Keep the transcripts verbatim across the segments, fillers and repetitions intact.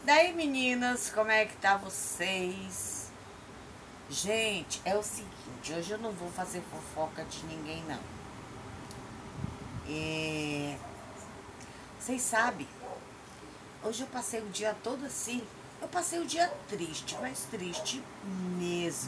Daí, meninas, como é que tá vocês? Gente, é o seguinte, hoje eu não vou fazer fofoca de ninguém, não. É... Vocês sabem, hoje eu passei o dia todo assim, eu passei o dia triste, mas triste mesmo.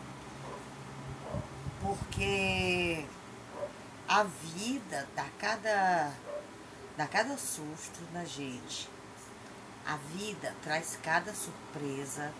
Porque a vida dá cada, dá cada susto na gente. A vida traz cada surpresa.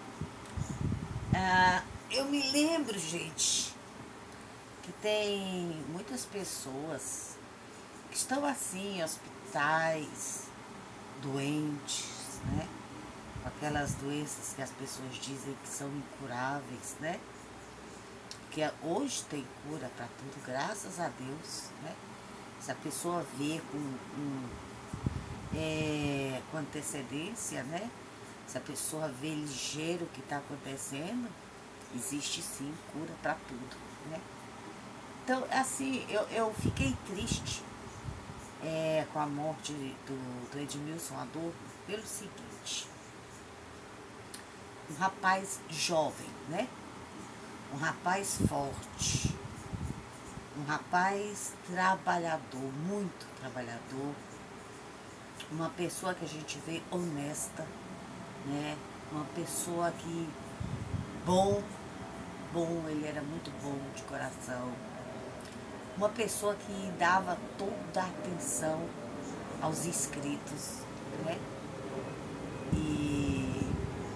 Ah, eu me lembro, gente, que tem muitas pessoas que estão assim em hospitais, doentes, né? Com aquelas doenças que as pessoas dizem que são incuráveis, né? Que hoje tem cura para tudo, graças a Deus, né? Se a pessoa vê com, com, é, com antecedência, né? Se a pessoa vê ligeiro o que está acontecendo, existe sim cura para tudo, né? Então, assim, eu, eu fiquei triste é, com a morte do, do Edmilson Adorno pelo seguinte: um rapaz jovem, né? Um rapaz forte, um rapaz trabalhador, muito trabalhador, uma pessoa que a gente vê honesta, né? Uma pessoa que bom, bom, ele era muito bom de coração, uma pessoa que dava toda a atenção aos inscritos, né? E,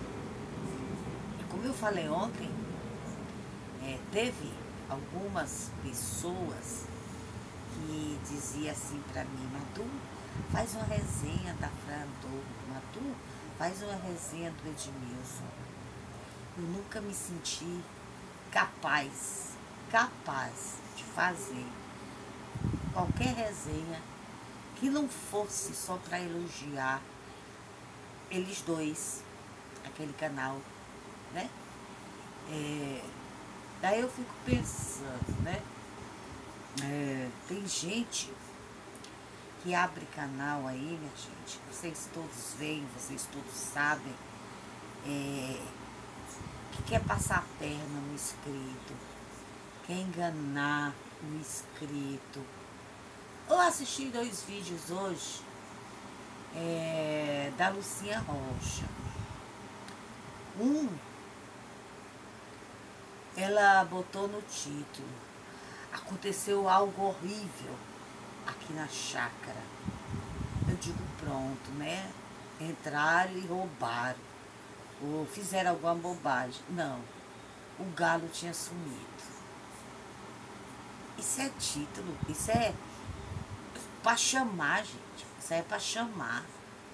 e como eu falei ontem, é, teve algumas pessoas que diziam assim pra mim: Madu, faz uma resenha da Fran Adorno, Madu, faz uma resenha do Edmilson. Eu nunca me senti capaz, capaz de fazer qualquer resenha que não fosse só para elogiar eles dois, aquele canal, né? É, daí eu fico pensando, né? É, tem gente que abre canal aí, minha gente, vocês todos veem, vocês todos sabem, é, que quer passar a perna no inscrito, quer enganar o inscrito. Eu assisti dois vídeos hoje é, da Lucinha Rocha. Um, ela botou no título: aconteceu algo horrível aqui na chácara. Eu digo, pronto, né? Entraram e roubaram, ou fizeram alguma bobagem. Não, o galo tinha sumido. Isso é título, isso é pra chamar, gente. Isso é pra chamar.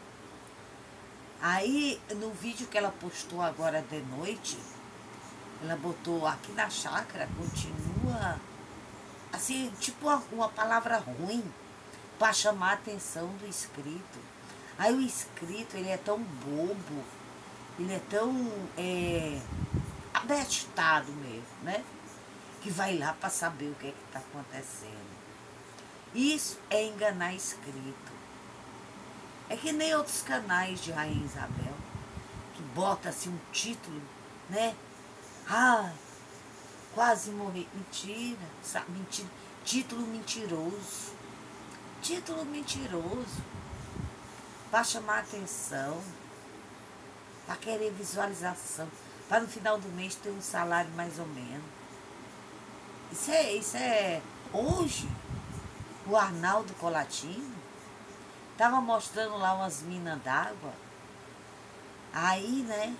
Aí, no vídeo que ela postou agora de noite, ela botou: aqui na chácara continua, assim, tipo uma, uma palavra ruim, pra chamar a atenção do inscrito. Aí o inscrito, ele é tão bobo, ele é tão é, abestado mesmo, né? Que vai lá para saber o que é que está acontecendo. Isso é enganar inscrito. É que nem outros canais de Rainha Isabel, que bota assim um título, né? Ah, quase morri. Mentira, sabe? Mentira. Título mentiroso. Título mentiroso. Para chamar atenção, para querer visualização, para no final do mês ter um salário mais ou menos. Isso é, isso é... Hoje, o Arnaldo Colatino tava mostrando lá umas minas d'água. Aí, né,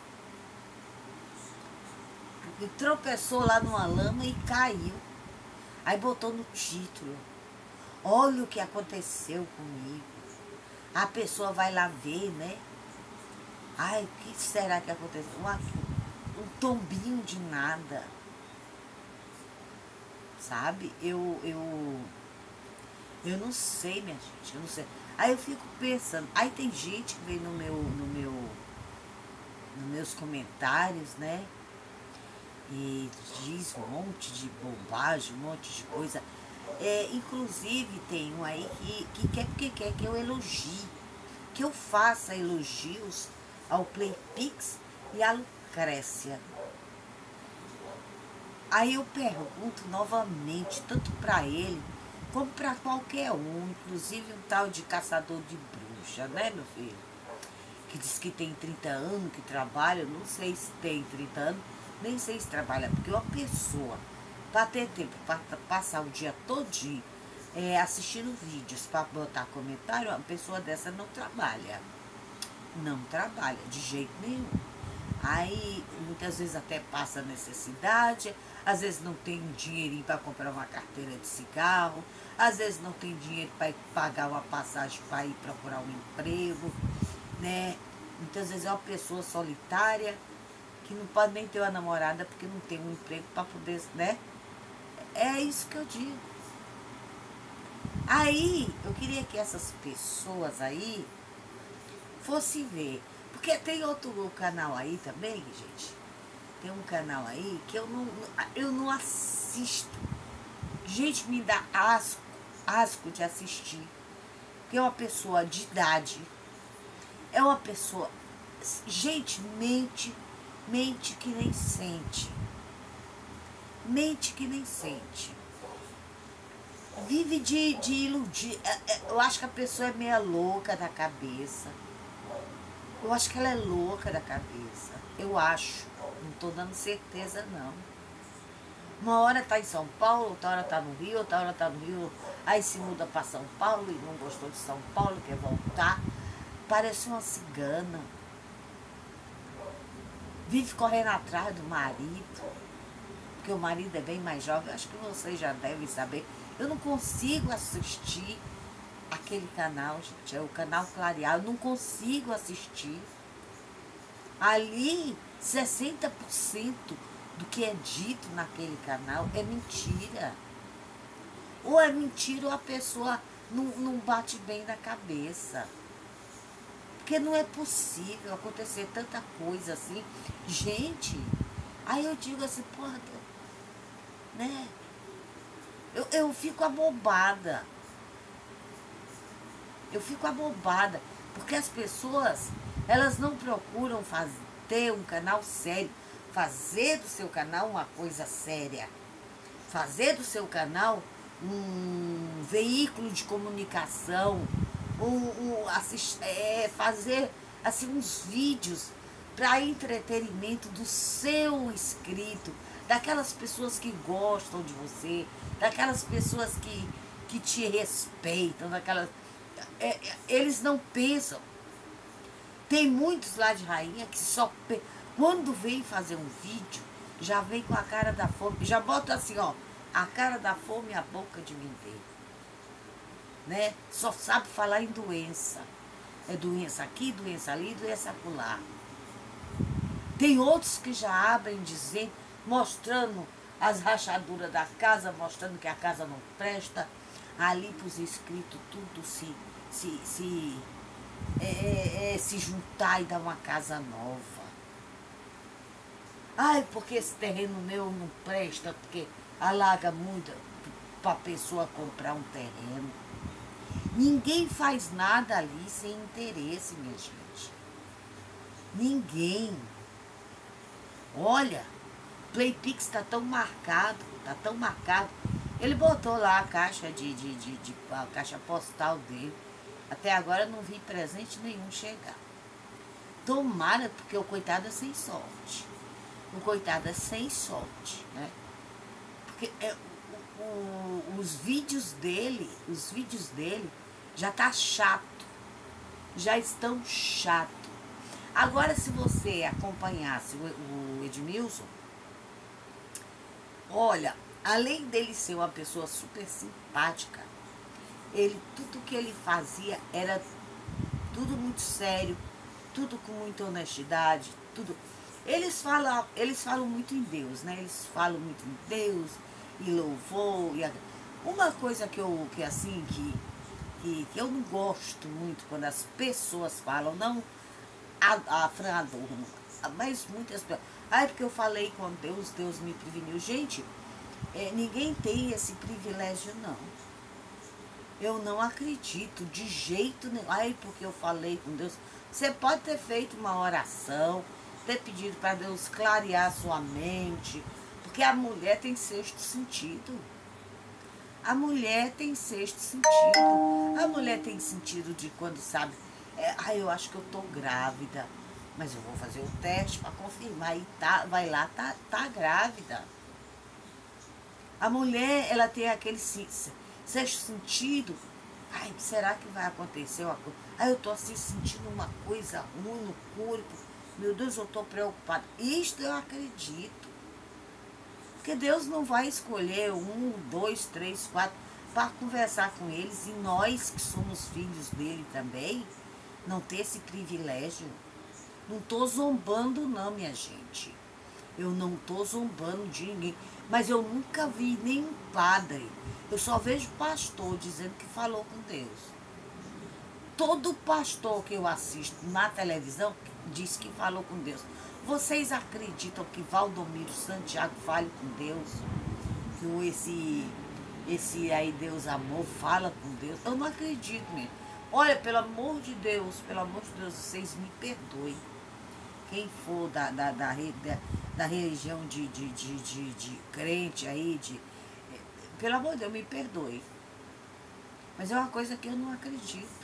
tropeçou lá numa lama e caiu. Aí botou no título: olha o que aconteceu comigo. A pessoa vai lá ver, né? Ai, o que será que aconteceu? Um, um tombinho de nada. Sabe? Eu, eu, eu não sei, minha gente, eu não sei. Aí eu fico pensando, aí tem gente que vem no meu, no meu, nos meus comentários, né? E diz um monte de bobagem, um monte de coisa. É, inclusive tem um aí que, que quer porque quer que eu elogie, que eu faça elogios ao Playpix e à Lucrécia. Aí eu pergunto novamente, tanto para ele como para qualquer um, inclusive um tal de caçador de bruxa, né, meu filho? Que diz que tem trinta anos, que trabalha, não sei se tem trinta anos, nem sei se trabalha, porque uma pessoa, para ter tempo, para passar o dia todinho é, assistindo vídeos, para botar comentário, uma pessoa dessa não trabalha. Não trabalha, de jeito nenhum. Aí, muitas vezes até passa necessidade, às vezes não tem um dinheirinho para comprar uma carteira de cigarro, às vezes não tem dinheiro para pagar uma passagem para ir procurar um emprego, né? Muitas vezes é uma pessoa solitária que não pode nem ter uma namorada porque não tem um emprego para poder, né? É isso que eu digo. Aí, eu queria que essas pessoas aí fossem ver. Porque tem outro canal aí também, gente. Tem um canal aí que eu não, eu não assisto. Gente, me dá asco, asco de assistir. Porque é uma pessoa de idade. É uma pessoa... Gente, mente, mente que nem sente. Mente que nem sente. Vive de, de iludir. Eu acho que a pessoa é meia louca da cabeça. Eu acho que ela é louca da cabeça. Eu acho. Não tô dando certeza, não. Uma hora tá em São Paulo, outra hora tá no Rio, outra hora tá no Rio. Aí se muda pra São Paulo e não gostou de São Paulo, quer voltar. Parece uma cigana. Vive correndo atrás do marido. Porque o marido é bem mais jovem. Acho que vocês já devem saber. Eu não consigo assistir aquele canal, gente, é o canal Clarear, eu não consigo assistir. Ali, sessenta por cento do que é dito naquele canal é mentira. Ou é mentira ou a pessoa não, não bate bem na cabeça. Porque não é possível acontecer tanta coisa assim. Gente, aí eu digo assim, porra, né? Eu, eu fico abobada. Eu fico abobada, porque as pessoas, elas não procuram fazer, ter um canal sério, fazer do seu canal uma coisa séria, fazer do seu canal um veículo de comunicação, um, um, assist, é, fazer assim, uns vídeos para entretenimento do seu inscrito, daquelas pessoas que gostam de você, daquelas pessoas que, que te respeitam, daquelas... É, eles não pensam. Tem muitos lá de rainha que só... Quando vem fazer um vídeo, já vem com a cara da fome. Já bota assim, ó. A cara da fome e a boca de vender. Né? Só sabe falar em doença. É doença aqui, doença ali, doença acolá. Tem outros que já abrem dizendo, mostrando as rachaduras da casa, mostrando que a casa não presta. Ali para os inscritos tudo se... se, se, é, é, se juntar e dar uma casa nova. Ai, porque esse terreno meu não presta, porque alaga muito para a pessoa comprar um terreno. Ninguém faz nada ali sem interesse, minha gente. Ninguém. Olha, Playpix está tão marcado, está tão marcado. Ele botou lá a caixa de, de, de, de a caixa postal dele. Até agora não vi presente nenhum chegar. Tomara, porque o coitado é sem sorte. O coitado é sem sorte, né? Porque é, o, o, os vídeos dele, os vídeos dele já tá chato. Já estão chato. Agora, se você acompanhasse o, o Edmilson, olha, além dele ser uma pessoa super simpática, ele, tudo que ele fazia era tudo muito sério, tudo com muita honestidade, tudo. Eles falam, eles falam muito em Deus, né? Eles falam muito em Deus e louvor. E a... Uma coisa que eu, que assim, que, que, que eu não gosto muito quando as pessoas falam, não a, a Fran Adorno, mas muitas pessoas. Ah, é porque eu falei com Deus, Deus me preveniu. Gente, é, ninguém tem esse privilégio, não. Eu não acredito de jeito nenhum. Ai, porque eu falei com Deus. Você pode ter feito uma oração, ter pedido para Deus clarear a sua mente, porque a mulher tem sexto sentido. A mulher tem sexto sentido. A mulher tem sentido de quando sabe, é, ah, eu acho que eu tô grávida, mas eu vou fazer o teste para confirmar. E tá, vai lá, tá, tá grávida. A mulher, ela tem aquele sexto sentido. Ai, será que vai acontecer uma coisa? Ai, eu tô assim sentindo uma coisa ruim no corpo. Meu Deus, eu tô preocupada. Isto eu acredito. Porque Deus não vai escolher um, dois, três, quatro para conversar com eles. E nós que somos filhos dele também, não ter esse privilégio. Não tô zombando não, minha gente. Eu não tô zombando de ninguém. Mas eu nunca vi nenhum padre. Eu só vejo pastor dizendo que falou com Deus. Todo pastor que eu assisto na televisão diz que falou com Deus. Vocês acreditam que Valdomiro Santiago fale com Deus? Que esse, esse aí Deus amor fala com Deus? Eu não acredito mesmo. Olha, pelo amor de Deus, pelo amor de Deus, vocês me perdoem. Quem for da, da, da, da, da religião de, de, de, de, de crente aí, de, pelo amor de Deus, me perdoe. Mas é uma coisa que eu não acredito.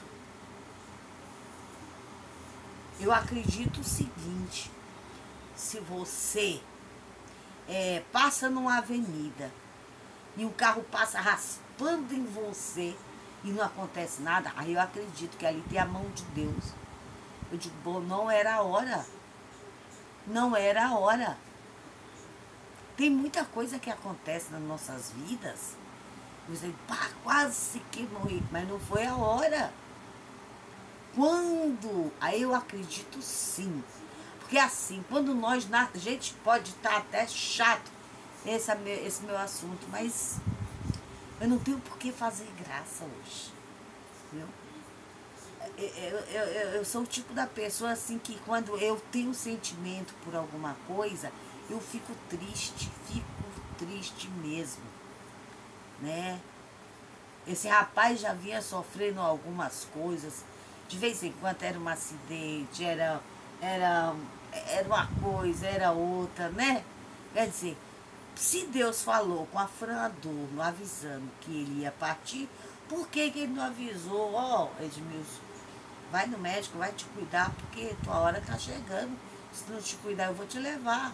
Eu acredito o seguinte: se você é, passa numa avenida e um carro passa raspando em você e não acontece nada, aí eu acredito que ali tem a mão de Deus. Eu digo, bom, não era a hora. Não era a hora. Tem muita coisa que acontece nas nossas vidas. Você, pá, quase que morri, mas não foi a hora. Quando? Aí eu acredito sim. Porque assim, quando nós, a gente pode estar até chato esse, esse meu assunto, mas eu não tenho por que fazer graça hoje. Entendeu? Eu, eu, eu, eu sou o tipo da pessoa assim que quando eu tenho sentimento por alguma coisa, eu fico triste, fico triste mesmo, né? Esse rapaz já vinha sofrendo algumas coisas, de vez em quando era um acidente, era, era, era uma coisa, era outra, né? Quer dizer, se Deus falou com a Fran Adorno avisando que ele ia partir, por que que ele não avisou? Ó, oh, Edmilson, vai no médico, vai te cuidar, porque tua hora tá chegando. Se não te cuidar, eu vou te levar.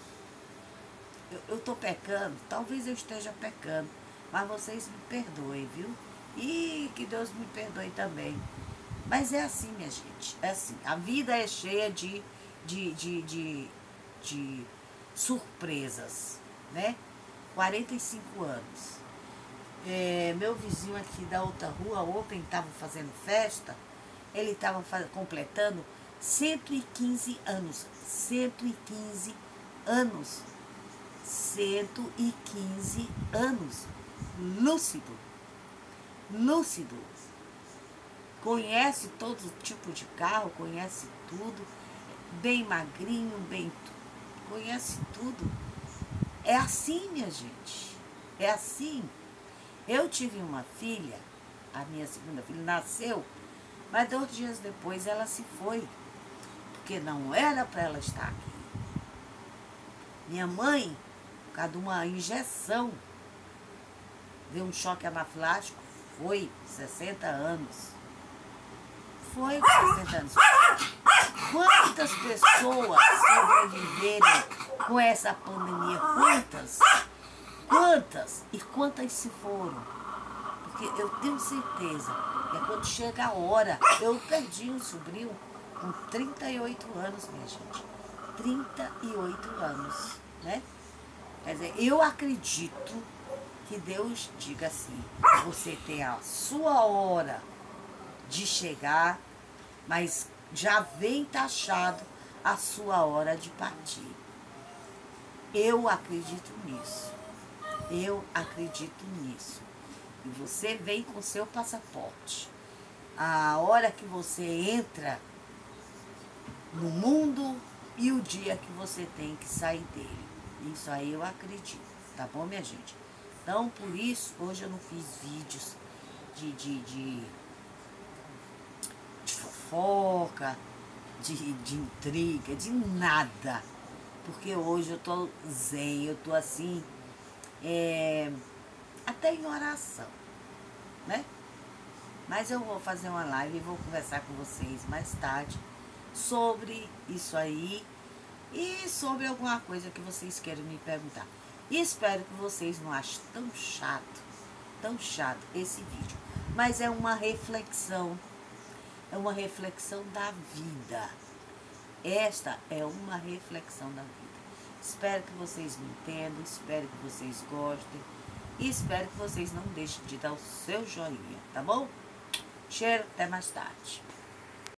Eu, eu tô pecando, talvez eu esteja pecando, mas vocês me perdoem, viu? E que Deus me perdoe também. Mas é assim, minha gente, é assim. A vida é cheia de, de, de, de, de surpresas, né? quarenta e cinco anos. É, meu vizinho aqui da outra rua, ontem, estava fazendo festa. Ele estava completando cento e quinze anos. cento e quinze anos. cento e quinze anos. Lúcido. Lúcido. Conhece todo tipo de carro, conhece tudo. Bem magrinho, bem... Conhece tudo. É assim, minha gente. É assim. Eu tive uma filha, a minha segunda filha nasceu, mas dois dias depois ela se foi, porque não era para ela estar aqui. Minha mãe, por causa de uma injeção, deu um choque anafilático, foi sessenta anos. Foi sessenta anos. Quantas pessoas sobreviveram com essa pandemia? Quantas? Quantas? E quantas se foram? Porque eu tenho certeza que é quando chega a hora. Eu perdi um sobrinho com trinta e oito anos, minha gente. trinta e oito anos, né? Quer dizer, eu acredito que Deus diga assim: você tem a sua hora de chegar, mas já vem taxado a sua hora de partir. Eu acredito nisso. Eu acredito nisso. E você vem com seu passaporte. A hora que você entra no mundo e o dia que você tem que sair dele. Isso aí eu acredito. Tá bom, minha gente? Então, por isso, hoje eu não fiz vídeos de, de, de, de fofoca, de, de intriga, de nada. Porque hoje eu tô zen, eu tô assim, é, até em oração, né? Mas eu vou fazer uma live e vou conversar com vocês mais tarde sobre isso aí e sobre alguma coisa que vocês queiram me perguntar. E espero que vocês não achem tão chato, tão chato esse vídeo. Mas é uma reflexão, é uma reflexão da vida. Esta é uma reflexão da vida. Espero que vocês me entendam, espero que vocês gostem e espero que vocês não deixem de dar o seu joinha, tá bom? Cheiro, até mais tarde.